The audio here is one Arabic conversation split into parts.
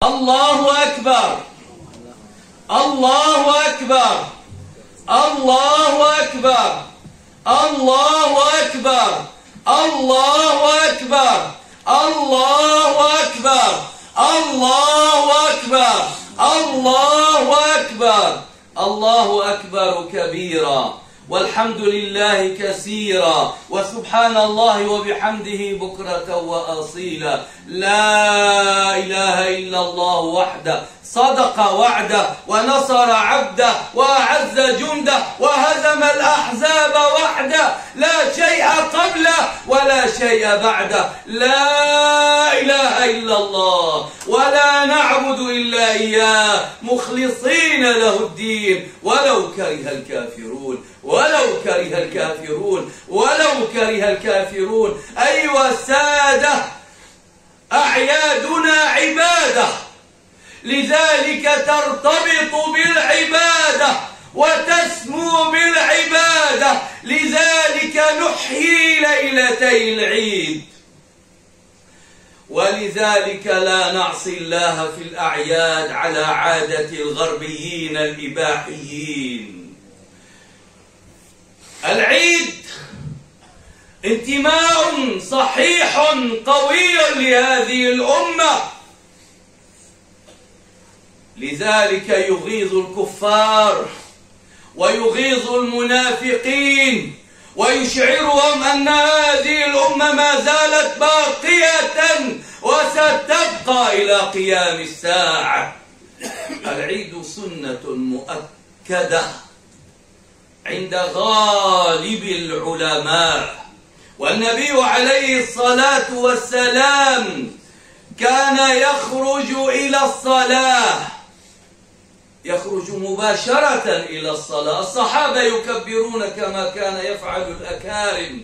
الله أكبر الله أكبر الله أكبر الله أكبر الله أكبر الله أكبر الله أكبر الله أكبر الله أكبر كبيرا والحمد لله كثيرا وسبحان الله وبحمده بكرة وأصيلا. لا إله إلا الله وحده صدق وعده ونصر عبده وأعز جنده وهزم الأحزاب وحده لا شيء قبله ولا شيء بعده. لا إله إلا الله ولا نعبد إلا إياه مخلصين له الدين ولو كره الكافرون ولو كره الكافرون ولو كره الكافرون. أيها السادة أعيادنا عبادة لذلك ترتبط بالعبادة وتسمو بالعبادة لذلك نحيي ليلتي العيد ولذلك لا نعصي الله في الأعياد على عادة الغربيين الإباحيين. العيد انتماء صحيح قوي لهذه الأمة لذلك يغيظ الكفار ويغيظ المنافقين ويشعرهم أن هذه الأمة ما زالت باقية وستبقى إلى قيام الساعة. العيد سنة مؤكدة عند غالب العلماء والنبي عليه الصلاة والسلام كان يخرج إلى الصلاة يخرج مباشرة إلى الصلاة. الصحابة يكبرون كما كان يفعل الأكارم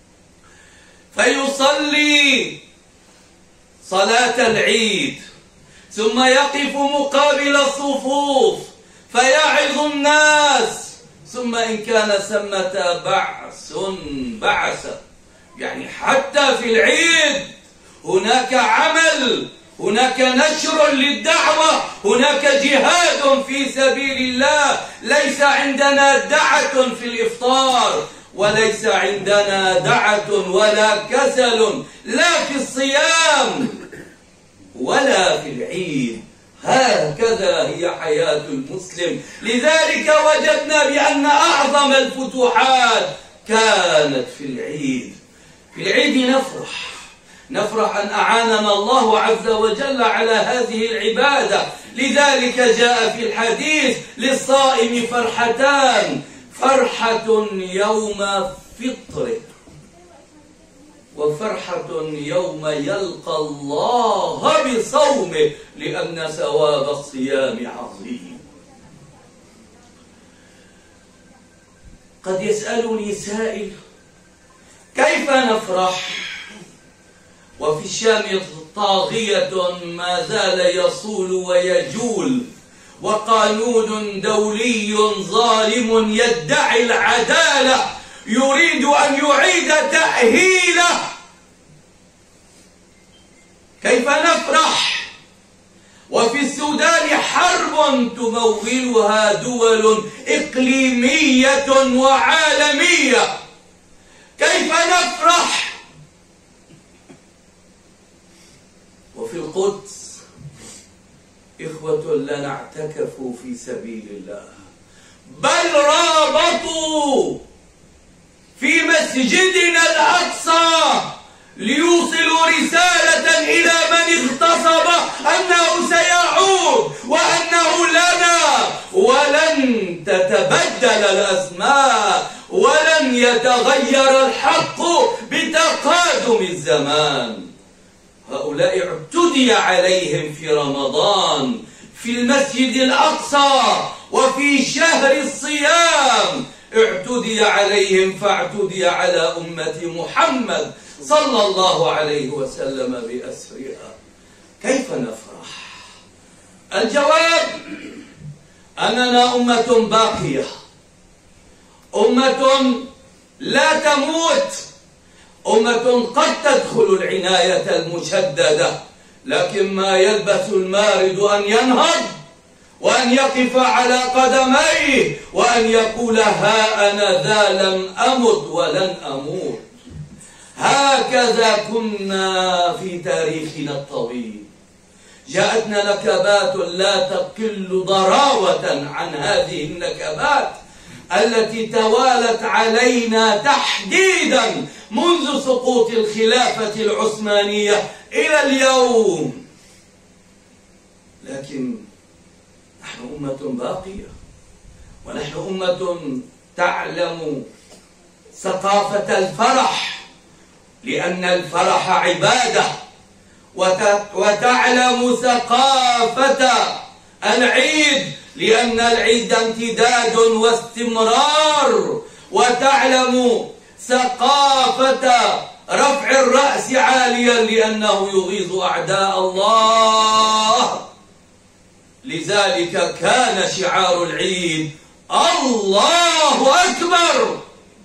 فيصلي صلاة العيد ثم يقف مقابل الصفوف فيعظ الناس ثم إن كان ثمة بعث يعني حتى في العيد هناك عمل هناك نشر للدعوة هناك جهاد في سبيل الله. ليس عندنا دعة في الإفطار وليس عندنا دعة ولا كسل لا في الصيام ولا في العيد. هكذا هي حياة المسلم. لذلك وجدنا بأن أعظم الفتوحات كانت في العيد. في العيد نفرح أن أعاننا الله عز وجل على هذه العبادة. لذلك جاء في الحديث للصائم فرحتان فرحة يوم فطره وفرحة يوم يلقى الله بصومه لأن ثواب الصيام عظيم. قد يسألني سائل كيف نفرح وفي الشام طاغية ما زال يصول ويجول وقانون دولي ظالم يدعي العدالة يريد أن يعيد تأهيله. كيف نفرح وفي السودان حرب تمولها دول إقليمية وعالمية؟ كيف نفرح وفي القدس إخوة لنا اعتكفوا في سبيل الله بل رابطوا في مسجدنا الأقصى ليوصلوا رسالة إلى من اغتصب أنه سيعود وأنه لنا ولن تتبدل الأسماء ولن يتغير الحق بتقادم الزمان. هؤلاء اعتدي عليهم في رمضان في المسجد الأقصى وفي شهر الصيام اعتدي عليهم فاعتدي على أمة محمد صلى الله عليه وسلم بأسرها. كيف نفرح؟ الجواب أننا أمة باقية أمة لا تموت أمة قد تدخل العناية المشددة لكن ما يلبث المارد أن ينهض وأن يقف على قدميه وأن يقول ها أنا ذا لم أمت ولن أموت. هكذا كنا في تاريخنا الطويل. جاءتنا نكبات لا تقل ضراوة عن هذه النكبات التي توالت علينا تحديدا منذ سقوط الخلافة العثمانية إلى اليوم. لكن نحن أمة باقية، ونحن أمة تعلم ثقافة الفرح، لأن الفرح عبادة، وتعلم ثقافة العيد لأن العيد امتداد واستمرار، وتعلم ثقافة رفع الرأس عاليا لأنه يغيظ أعداء الله. لذلك كان شعار العيد الله أكبر،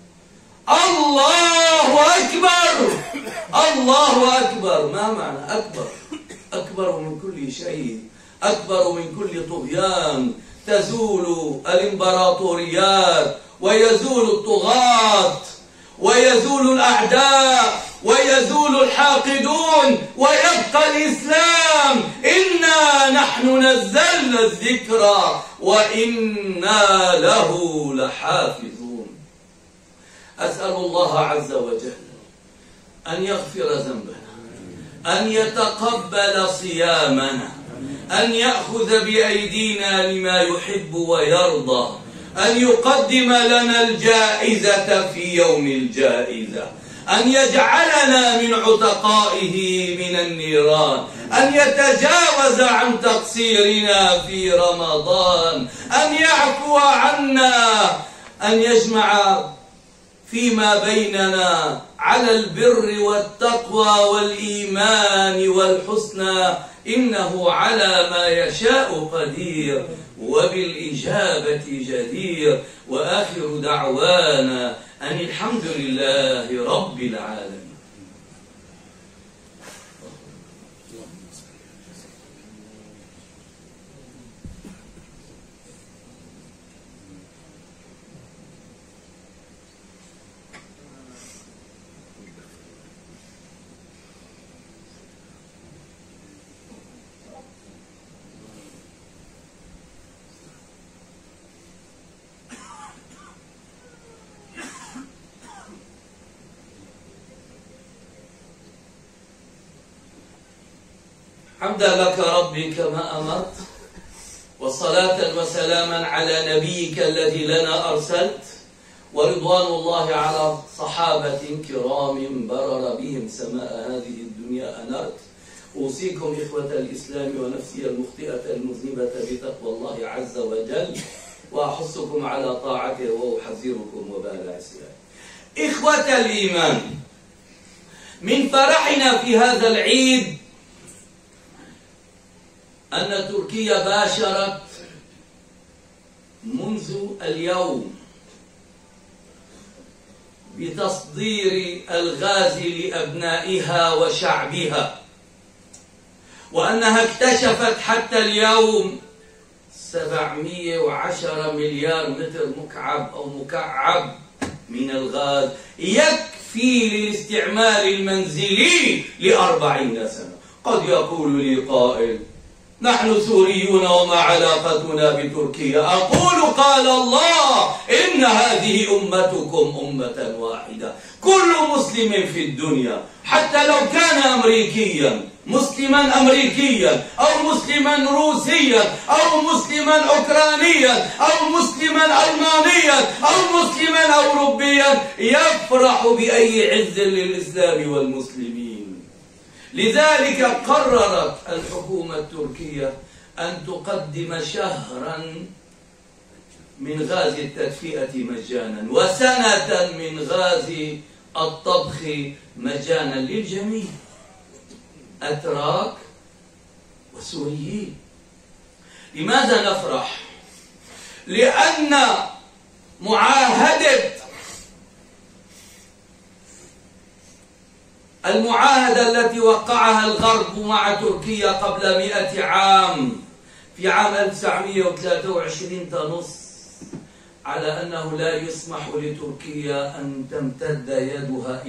الله أكبر، الله أكبر. ما معنى أكبر؟ أكبر من كل شيء، أكبر من كل طغيان. تزول الإمبراطوريات ويزول الطغاة ويزول الأعداء ويزول الحاقدون ويبقى الإسلام. إنا نحن نزلنا الذكر وإنا له لحافظون. أسأل الله عز وجل أن يغفر ذنبنا، أن يتقبل صيامنا، أن يأخذ بأيدينا لما يحب ويرضى، أن يقدم لنا الجائزة في يوم الجائزة، أن يجعلنا من عتقائه من النيران، أن يتجاوز عن تقصيرنا في رمضان، أن يعفو عنا، أن يجمع فيما بيننا على البر والتقوى والإيمان والحسنى، إنه على ما يشاء قدير وبالإجابة جدير. وآخر دعوانا أن الحمد لله رب العالمين. حمدا لك ربي كما أمرت، وصلاة وسلاما على نبيك الذي لنا أرسلت، ورضوان الله على صحابة كرام برر بهم سماء هذه الدنيا أنرت. أوصيكم إخوة الإسلام ونفسي المخطئة المذنبة بتقوى الله عز وجل، وأحثكم على طاعته وأحذركم وبال عصيانه. إخوة الإيمان، من فرحنا في هذا العيد أن تركيا باشرت منذ اليوم بتصدير الغاز لأبنائها وشعبها، وأنها اكتشفت حتى اليوم 710 مليار متر مكعب أو مكعب من الغاز يكفي للاستعمال المنزلي ل40 سنة. قد يقول لي قائل: نحن سوريون وما علاقتنا بتركيا؟ أقول قال الله: إن هذه أمتكم أمة واحدة، كل مسلم في الدنيا حتى لو كان أمريكيا، مسلما أمريكيا أو مسلما روسيا أو مسلما أوكرانيا أو مسلما ألمانيا أو مسلما أوروبيا، يفرح بأي عز للإسلام والمسلمين. لذلك قررت الحكومة التركية أن تقدم شهرا من غاز التدفئة مجانا، وسنة من غاز الطبخ مجانا للجميع، أتراك وسوريين. لماذا نفرح؟ لأن معاهدة المعاهدة التي وقعها الغرب مع تركيا قبل 100 عام في عام 1923 تنص على أنه لا يسمح لتركيا أن تمتد يدها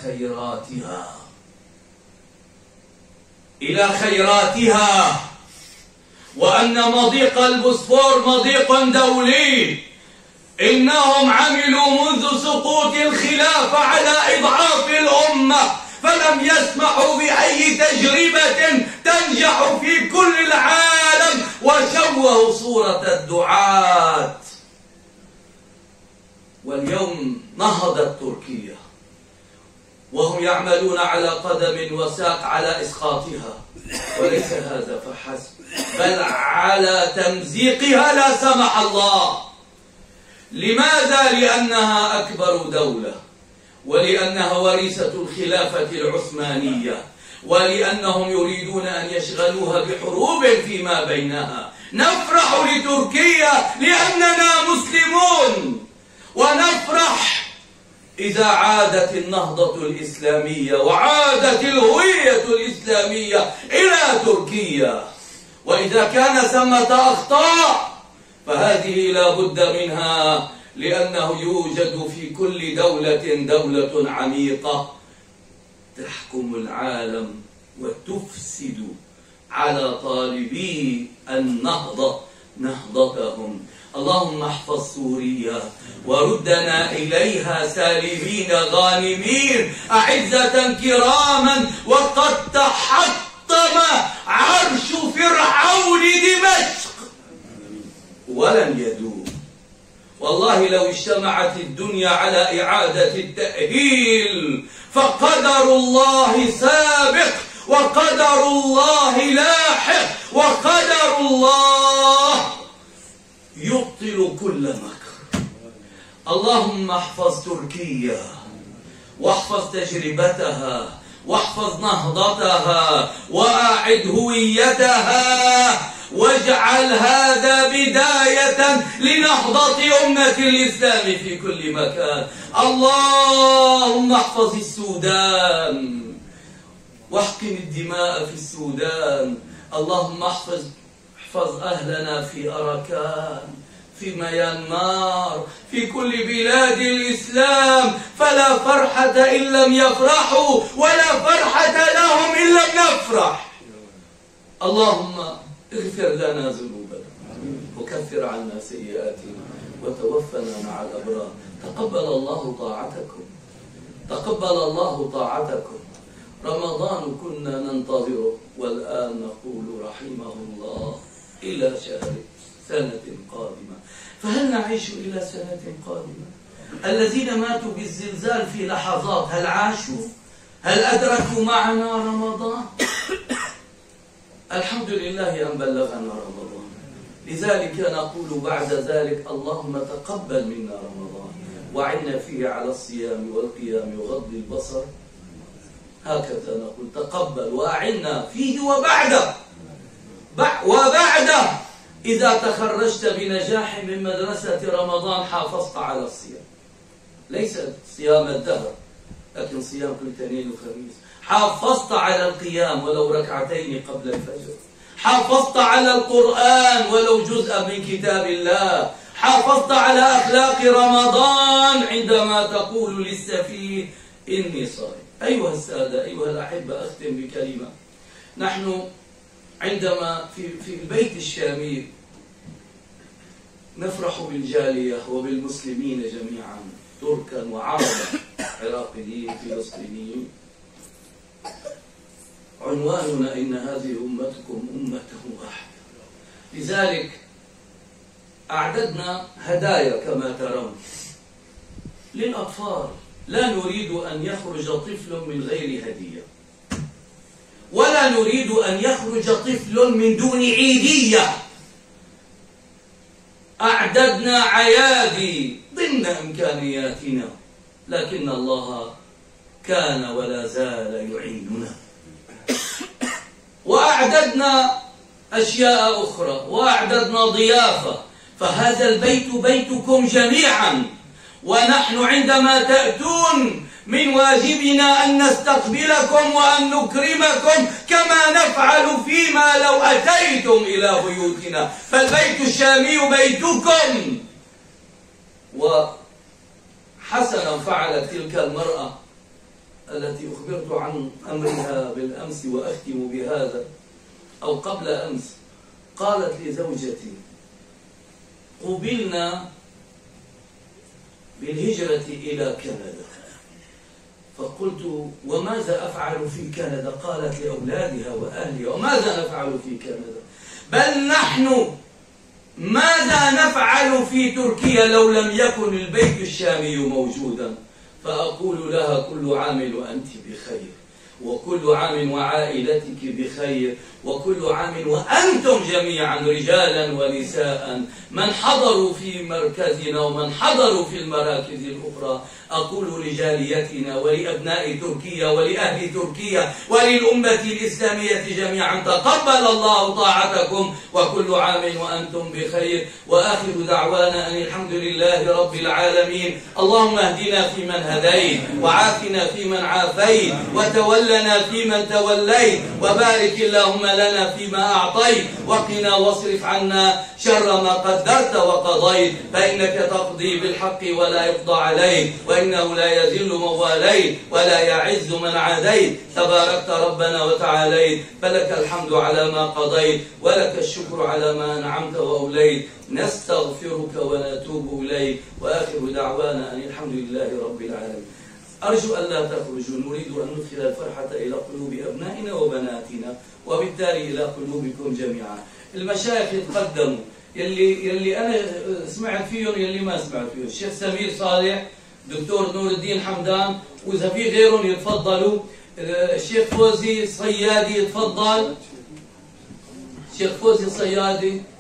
إلى خيراتها وأن مضيق البوسفور مضيق دولي. إنهم عملوا منذ سقوط الخلافة على إضعاف الأمة، فلم يسمحوا بأي تجربة تنجح في كل العالم، وشوهوا صورة الدعاة. واليوم نهضت تركيا وهم يعملون على قدم وساق على إسقاطها، وليس هذا فحسب، بل على تمزيقها لا سمح الله. لماذا؟ لأنها أكبر دولة، ولأنها وريثة الخلافة العثمانية، ولأنهم يريدون أن يشغلوها بحروب فيما بينها. نفرح لتركيا لأننا مسلمون، ونفرح إذا عادت النهضة الإسلامية وعادت الهوية الإسلامية إلى تركيا. وإذا كان ثمة أخطاء فهذه لا بد منها، لأنه يوجد في كل دولة عميقة تحكم العالم وتفسد على طالبي النهضة نهضتهم. اللهم احفظ سوريا وردنا إليها سالمين غانمين أعزة كراما. وقد تحطم عرش فرعون دمشق ولن يدوم. والله لو اجتمعت الدنيا على إعادة التأهيل فقدر الله سابق وقدر الله لاحق وقدر الله يبطل كل مكر. اللهم احفظ تركيا واحفظ تجربتها واحفظ نهضتها وأعد هويتها، واجعل هذا بداية لنهضة أمة الإسلام في كل مكان. اللهم احفظ السودان واحقن الدماء في السودان. اللهم احفظ أهلنا في أراكان، في ميانمار، في كل بلاد الإسلام، فلا فرحة إن لم يفرحوا ولا فرحة لهم إن لم نفرح. اللهم اغفر لنا ذنوبنا وكفر عنا سيئاتنا وتوفنا مع الأبرار. تقبل الله طاعتكم، تقبل الله طاعتكم. رمضان كنا ننتظره والآن نقول رحمه الله إلى شهر سنة قادمة. فهل نعيش إلى سنة قادمة؟ الذين ماتوا بالزلزال في لحظات هل عاشوا؟ هل أدركوا معنا رمضان؟ الحمد لله أن بلغنا رمضان. لذلك نقول بعد ذلك اللهم تقبل منا رمضان وعنا فيه على الصيام والقيام وغض البصر. هكذا نقول تقبل وأعنا فيه وبعده إذا تخرجت بنجاح من مدرسة رمضان حافظت على الصيام، ليس صيام الدهر لكن صيام كل اثنين وخميس. حافظت على القيام ولو ركعتين قبل الفجر، حافظت على القرآن ولو جزءا من كتاب الله، حافظت على أخلاق رمضان عندما تقول للسفيه إني صائم. أيها السادة، أيها الأحبة، أختم بكلمة. نحن عندما في البيت الشامي نفرح بالجالية وبالمسلمين جميعا، تركا وعربا، عراقيين، فلسطينيين. عنواننا إن هذه أمتكم أمة واحدة. لذلك أعددنا هدايا كما ترون للأطفال. لا نريد أن يخرج طفل من غير هدية، ولا نريد أن يخرج طفل من دون عيدية. أعددنا عيادي ضمن إمكانياتنا، لكن الله كان ولا زال يعيننا. وأعددنا أشياء أخرى، وأعددنا ضيافة. فهذا البيت بيتكم جميعا، ونحن عندما تأتون من واجبنا أن نستقبلكم وأن نكرمكم كما نفعل فيما لو أتيتم إلى بيوتنا، فالبيت الشامي بيتكم. وحسنا فعلت تلك المرأة التي أخبرت عن أمرها بالأمس، وأختم بهذا أو قبل أمس. قالت لزوجتي: قبلنا بالهجرة إلى كندا. فقلت: وماذا أفعل في كندا؟ قالت: لأولادها وأهلها. وماذا نفعل في كندا؟ بل نحن ماذا نفعل في تركيا لو لم يكن البيت الشامي موجودا؟ فأقول لها: كل عام وأنت بخير، وكل عام وعائلتك بخير، وكل عام وأنتم جميعا رجالا ونساء من حضروا في مركزنا ومن حضروا في المراكز الأخرى. أقول لجاليتنا ولأبناء تركيا ولأهل تركيا وللأمة الإسلامية جميعا: تقبل الله طاعتكم، وكل عام وأنتم بخير. وآخر دعوانا أن الحمد لله رب العالمين. اللهم اهدنا فيمن هديت، وعافنا فيمن عافيت، وتولنا فيمن توليت، وبارك اللهم لنا فيما أعطيت، وقنا واصرف عنا شر ما قدرت وقضيت، فإنك تقضي بالحق ولا يقضى عليك، وإنه لا يذل من واليت ولا يعز من عاديت، تباركت ربنا وتعاليت. فلك الحمد على ما قضيت، ولك الشكر على ما أنعمت وأوليت. نستغفرك ونتوب إليك، وآخر دعوانا أن الحمد لله رب العالمين. أرجو أن لا تخرجوا، نريد أن ندخل الفرحة إلى قلوب أبنائنا وبناتنا، وبالتالي إلى قلوبكم جميعا. المشايخ يتقدموا، يلي أنا سمعت فيهم يلي ما سمعت فيهم: الشيخ سمير صالح، دكتور نور الدين حمدان، وإذا في غيرهم يتفضلوا. الشيخ فوزي الصيادي يتفضل. الشيخ فوزي الصيادي.